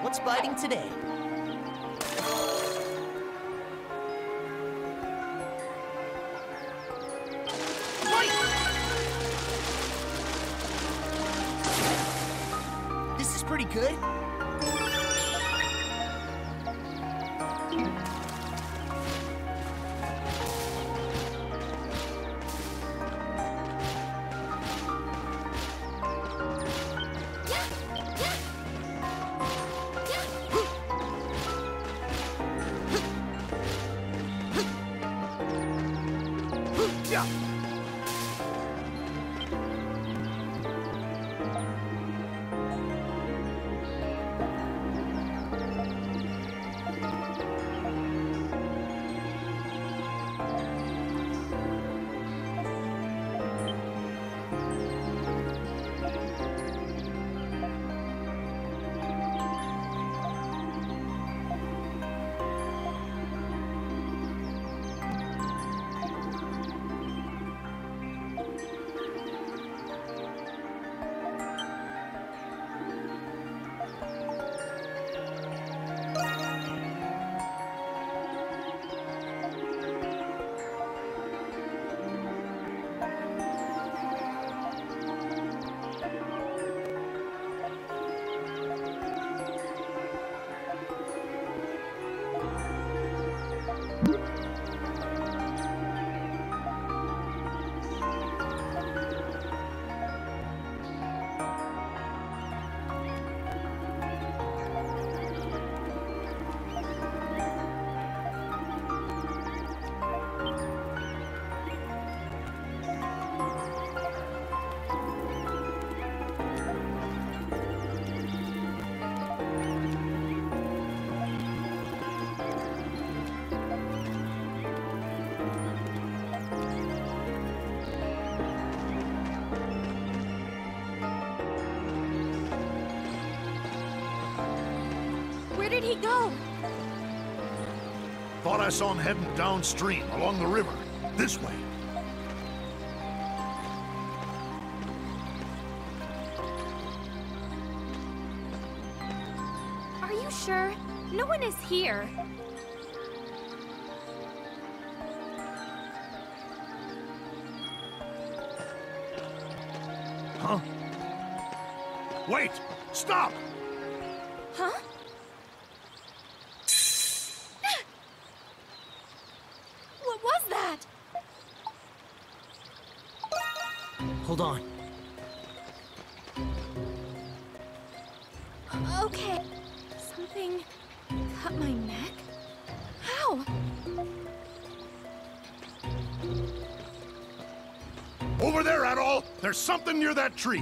What's biting today? Bite! This is pretty good. Where did he go? Thought I saw him heading downstream, along the river. This way. Are you sure? No one is here. Huh? Wait! Stop! Huh? What was that? Hold on. Okay. Something cut my neck? How? Over there, Adol! There's something near that tree!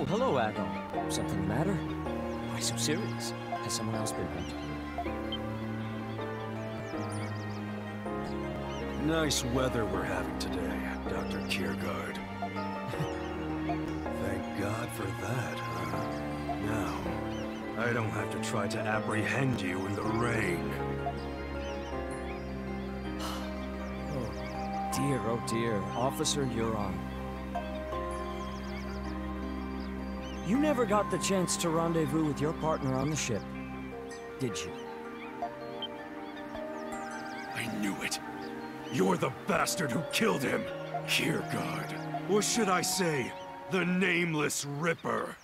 Oh, hello, Adol. Something the matter? Why so serious? Has someone else been hurt? Nice weather we're having today, Dr. Kiergaard. Thank God for that, huh? Now, I don't have to try to apprehend you in the rain. Oh dear. Officer, you're on. You never got the chance to rendezvous with your partner on the ship, did you? I knew it. You're the bastard who killed him, Kiergaard. Or should I say, the Nameless Ripper.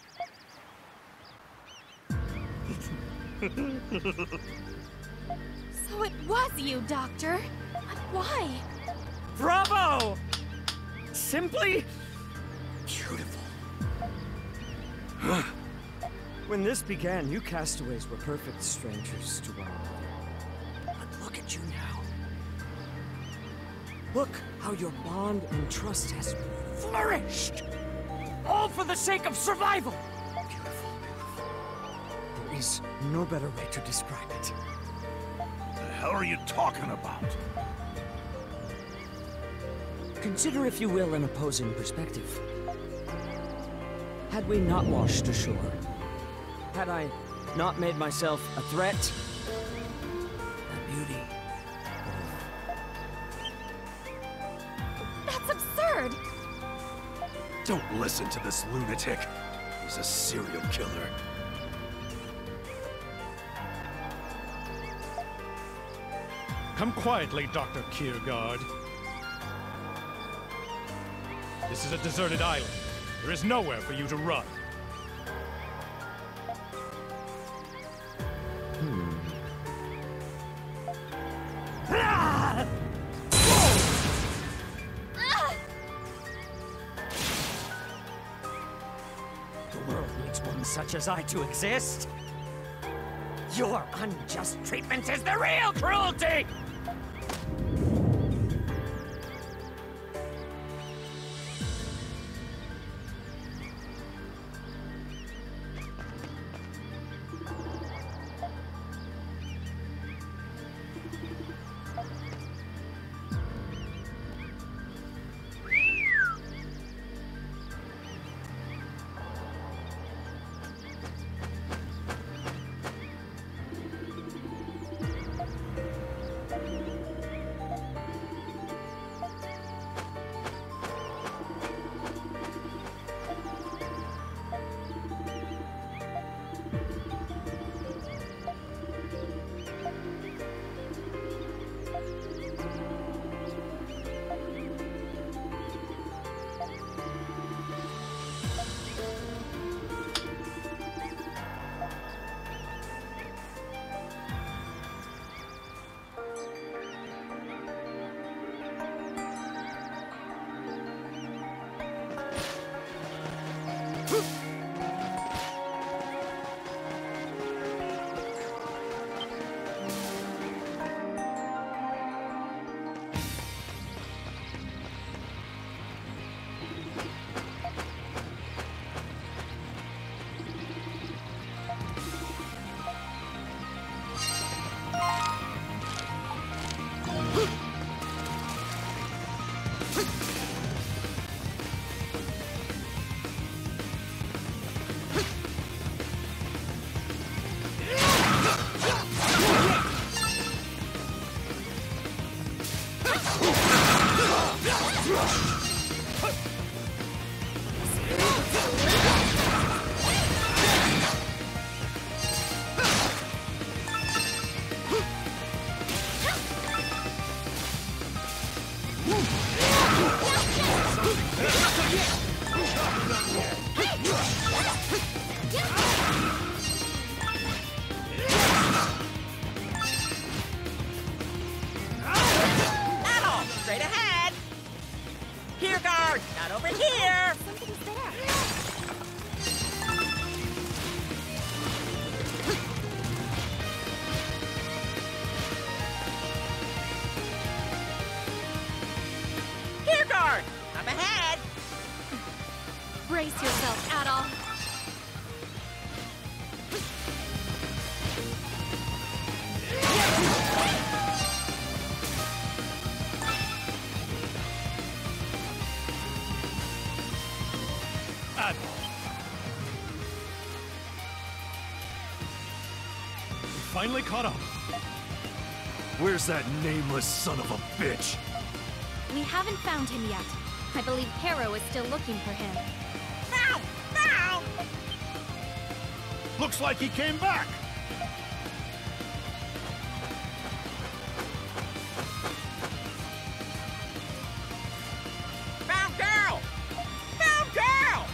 So it was you, Doctor. But why? Bravo! Simply beautiful. When this began, you castaways were perfect strangers to one another. But look at you now. Look how your bond and trust has flourished. All for the sake of survival. Beautiful. There is no better way to describe it. The hell are you talking about? Consider, if you will, an opposing perspective. Had we not washed ashore, had I not made myself a threat, that beauty would That's absurd! Don't listen to this lunatic. He's a serial killer. Come quietly, Dr. Kiergaard. This is a deserted island. There is nowhere for you to run. The world needs one such as I to exist. Your unjust treatment is the real cruelty! Straight ahead! Here, guard! Not over here! Somebody's there. Here, guard! Up ahead! Brace yourself, Adol. Adol. We finally caught up. Where's that nameless son of a bitch? We haven't found him yet. I believe Harrow is still looking for him. Found! Found! Looks like he came back. Found girl! Found girl!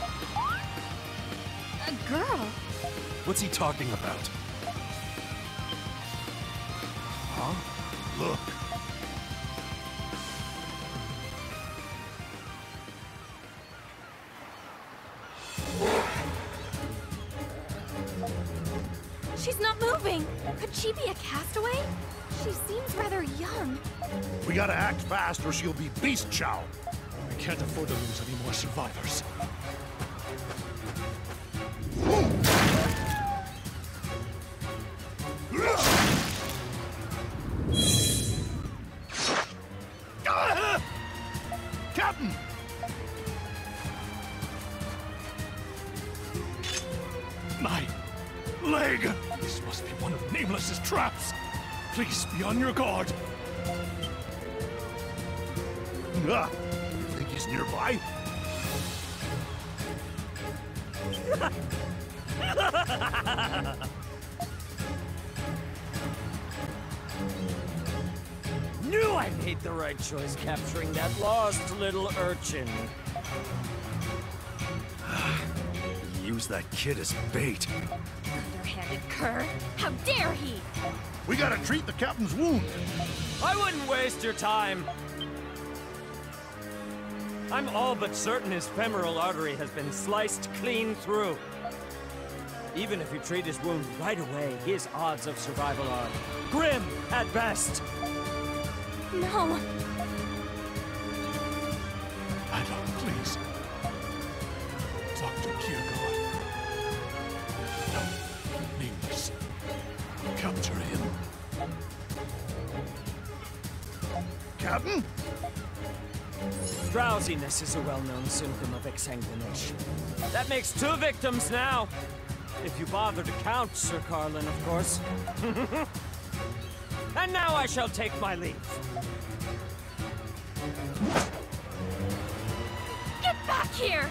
A girl? What's he talking about? Huh? Look. She's not moving. Could she be a castaway? She seems rather young. We gotta act fast or she'll be beast chow. We can't afford to lose any more survivors. Captain! My leg! This must be one of Nameless's traps. Please be on your guard. Ah, you think he's nearby? Knew I made the right choice capturing that lost little urchin. Use that kid as bait. Underhanded cur. How dare he? We gotta treat the captain's wound. I wouldn't waste your time. I'm all but certain his femoral artery has been sliced clean through. Even if you treat his wound right away, his odds of survival are grim at best. No. Adol, please. Dr. Kierkegaard. No, Nameless. Capture him. Captain? Drowsiness is a well-known symptom of exsanguination. That makes 2 victims now. If you bother to count, Sir Carlin, of course. And now I shall take my leave. Get back here!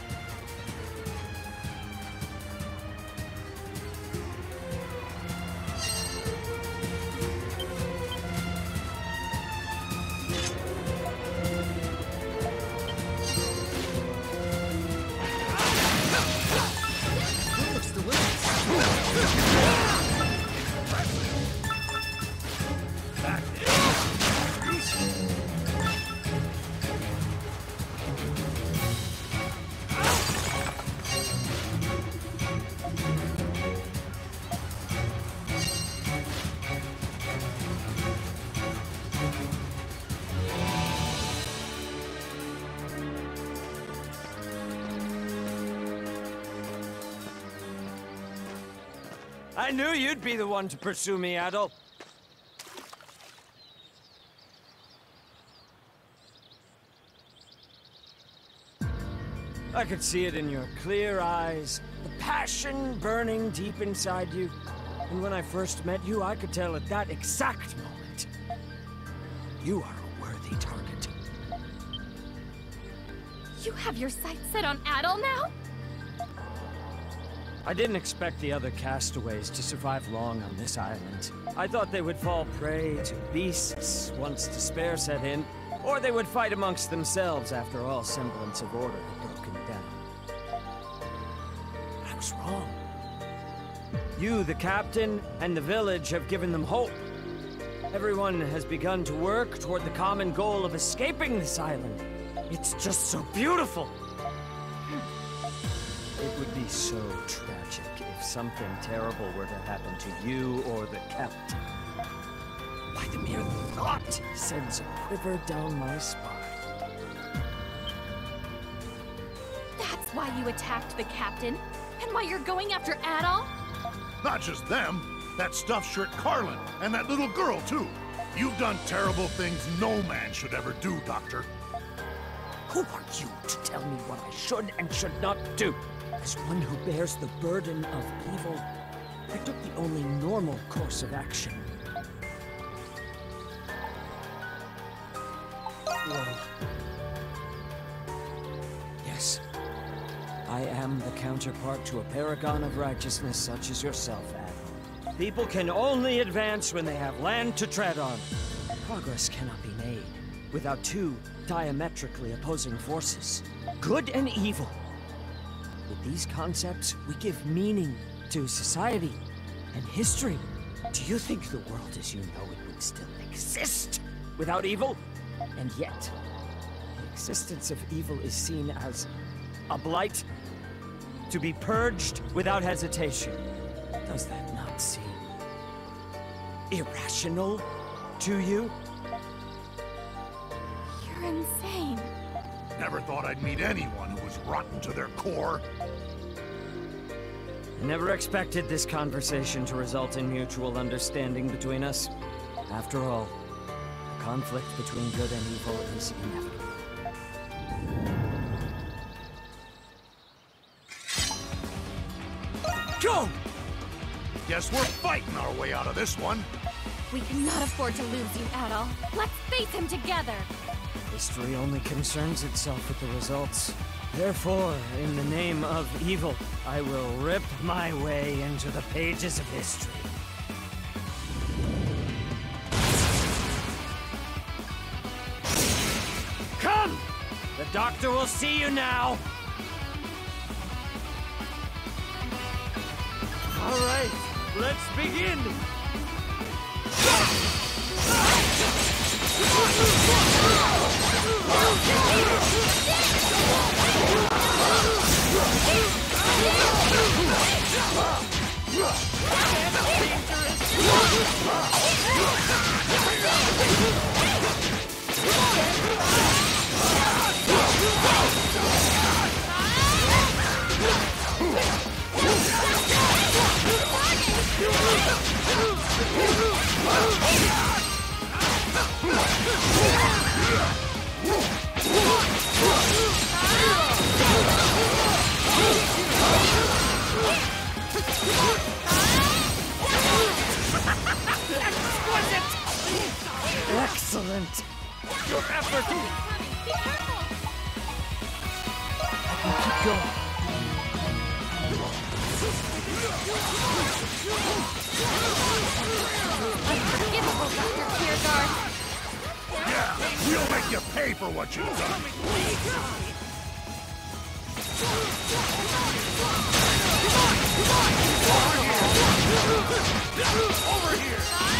I knew you'd be the one to pursue me, Adol. I could see it in your clear eyes, the passion burning deep inside you. And when I first met you, I could tell at that exact moment, you are a worthy target. You have your sights set on Adol now? I didn't expect the other castaways to survive long on this island. I thought they would fall prey to beasts once despair set in, or they would fight amongst themselves after all semblance of order had broken down. But I was wrong. You, the captain, and the village have given them hope. Everyone has begun to work toward the common goal of escaping this island. It's just so beautiful. It would be so tragic if something terrible were to happen to you or the captain. Why, the mere thought sends a quiver down my spine. That's why why you attacked the captain? And why you're going after Adol? Not just them. That stuffed shirt Carlin, and that little girl, too. You've done terrible things no man should ever do, Doctor. Who are you to tell me what I should and should not do? As one who bears the burden of evil, I took the only normal course of action. Well, yes. I am the counterpart to a paragon of righteousness such as yourself, Adol. People can only advance when they have land to tread on. Progress cannot be made without two diametrically opposing forces, good and evil. With these concepts, we give meaning to society and history. Do you think the world as you know it would still exist without evil? And yet, the existence of evil is seen as a blight, to be purged without hesitation. Does that not seem irrational to you? You're insane. Never thought I'd meet anyone who was rotten to their core. I never expected this conversation to result in mutual understanding between us. After all, the conflict between good and evil is inevitable. Go! Guess we're fighting our way out of this one. We cannot afford to lose you, Adol. Let's face him together. History only concerns itself with the results. Therefore, in the name of evil, I will rip my way into the pages of history. Come! The doctor will see you now! All right, let's begin! Excellent! Your effort! Be careful! Keep going. Unforgivable, Dr. Kiergaard. Yeah, we'll make you pay for what you've done. Over here!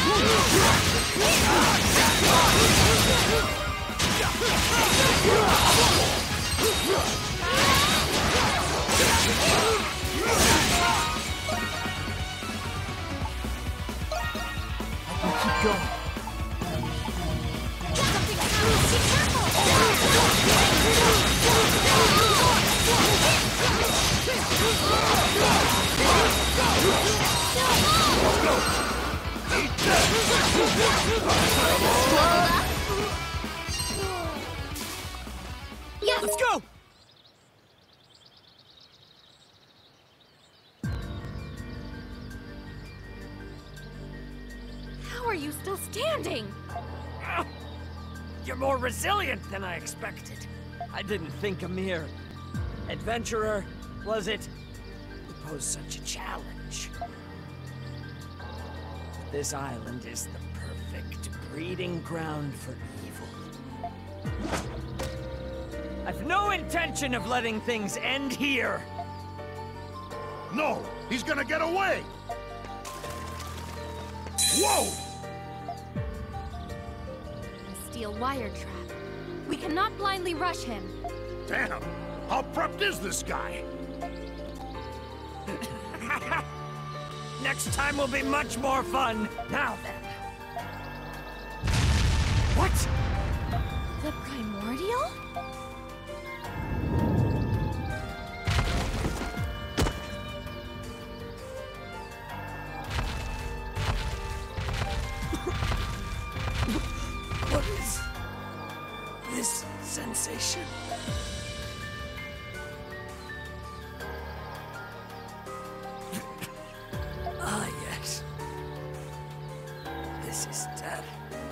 Keep going. Something happened. Be careful! Yes! Let's go! How are you still standing? You're more resilient than I expected. I didn't think a mere adventurer, was it, would pose such a challenge. This island is the perfect breeding ground for evil. I've no intention of letting things end here. No, he's gonna get away! Whoa! A steel wire trap. We cannot blindly rush him. Damn, how prepped is this guy? Next time will be much more fun. Now then. What? The primordial? What is this sensation? Ah, yes. This is death.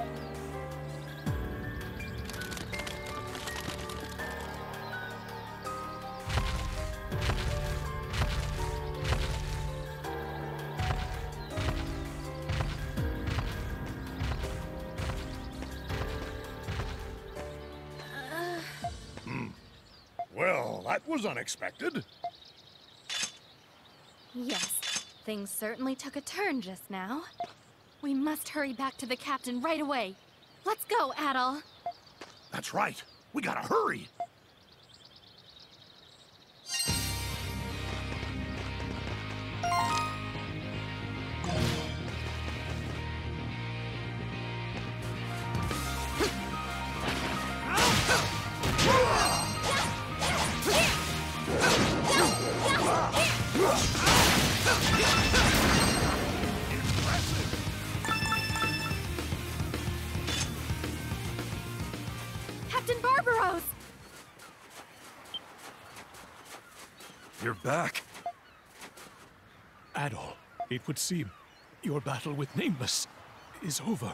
Well, that was unexpected. Yes, things certainly took a turn just now. We must hurry back to the captain right away. Let's go, Adol. That's right. We gotta hurry. Captain Barbaros! You're back. Adol, it would seem your battle with Nameless is over.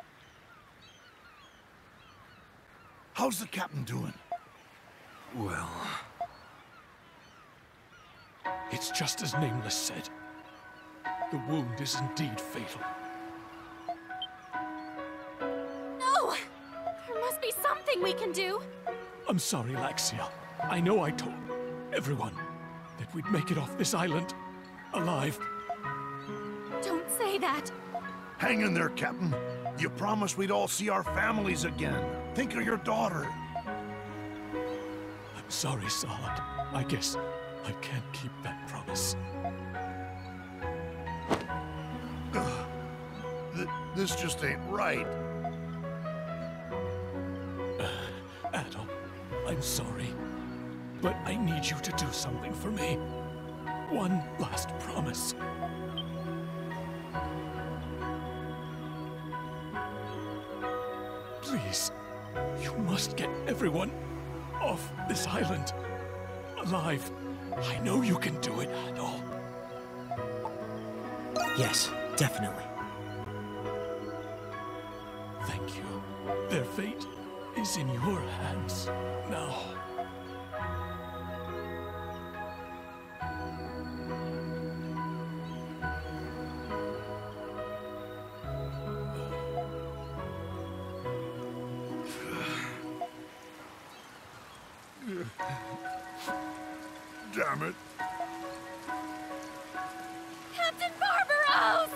How's the captain doing? Well, It's just as Nameless said. The wound is indeed fatal. No! There must be something we can do. I'm sorry, Laxia. I know I told everyone that we'd make it off this island alive. Don't say that. Hang in there, Captain. You promised we'd all see our families again. Think of your daughter. I'm sorry, Solid. I guess I can't keep that promise. This just ain't right. Adol, I'm sorry, but I need you to do something for me. One last promise. Please, you must get everyone off this island alive. I know you can do it, Adol. Yes, definitely. Thank you. Their fate is in your hands now. Damn it. Captain Barbaros!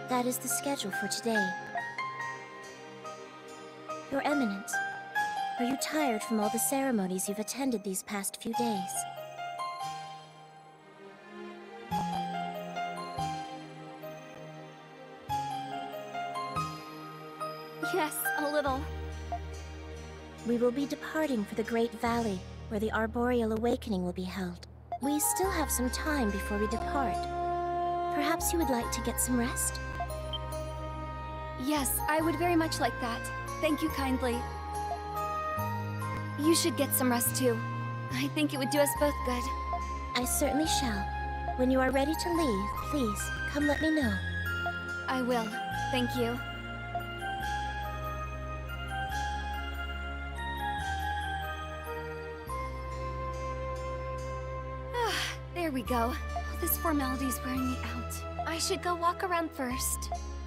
That is the schedule for today. Your Eminence, are you tired from all the ceremonies you've attended these past few days? Yes, a little. We will be departing for the Great Valley, where the Arboreal Awakening will be held. We still have some time before we depart. Perhaps you would like to get some rest? Yes, I would very much like that. Thank you kindly. You should get some rest too. I think it would do us both good. I certainly shall. When you are ready to leave, please, come let me know. I will. Thank you. There we go. This formality's wearing me out. I should go walk around first.